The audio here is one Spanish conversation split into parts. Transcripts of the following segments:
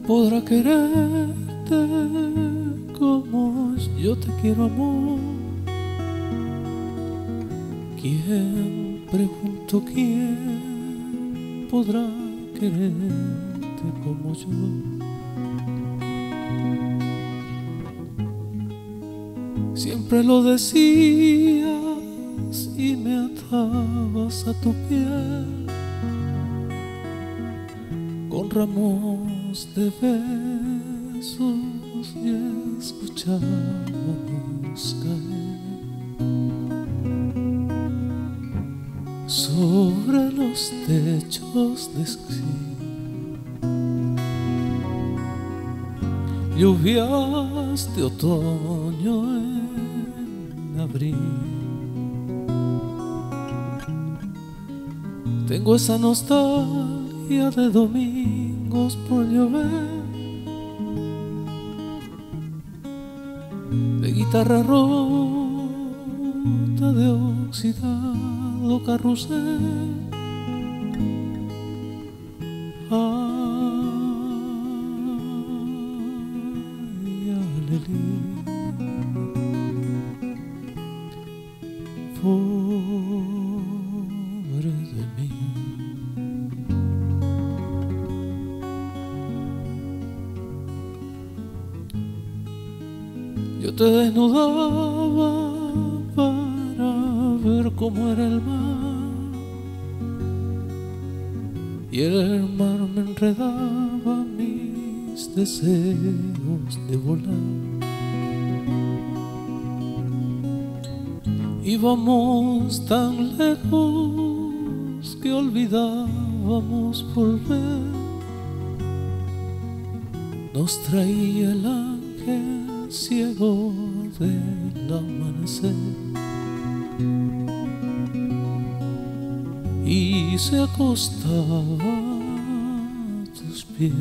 podrá quererte como yo te quiero, amor. ¿Quién, pregunto, quién podrá quererte como yo? Siempre lo decías y me atabas a tu piel con ramos de besos y escuchábamos caer sobre los techos de esquí lluvias de otoño en abril. Tengo esa nostalgia de domingos por llover, de guitarra rota, de oxidado carrusel. Ay, alelí, pobre de mí. Yo te desnudaba para ver cómo era el mar, y el mar me enredaba mis deseos de volar. Íbamos tan lejos que olvidábamos volver. Nos traía el ángel ciego del amanecer y se acostaba a tus pies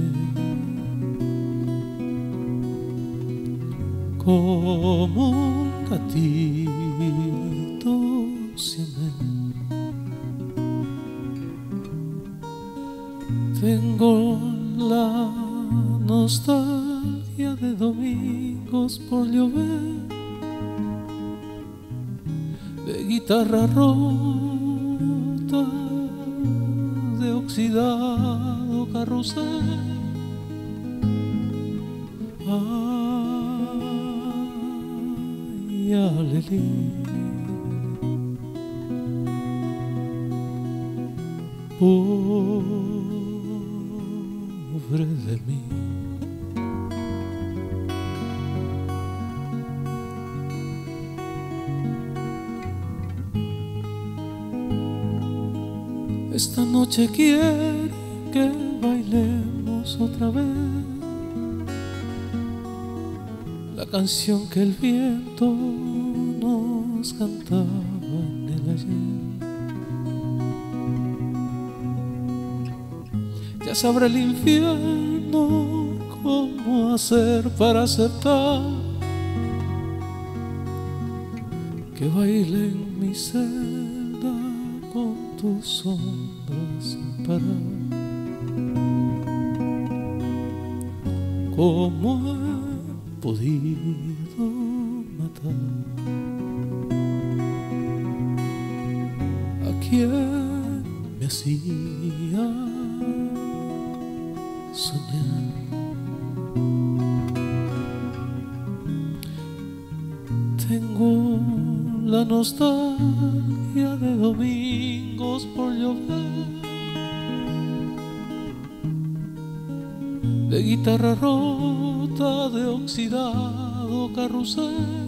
como un gatito siamés. Tengo la nostalgia de domingos por llover, de guitarra rota, de oxidado carrusel. Ay, alelí, pobre de mí. Esta noche quiero que bailemos otra vez la canción que el viento nos cantaba en el ayer. Ya sabrá el infierno cómo hacer para aceptar que baile en mi celda con tus sombras sin parar. ¿Cómo he podido matar a quien me hacía soñar? Tengo la nostalgia de domingos por llover, de guitarra rota, de oxidado carrusel.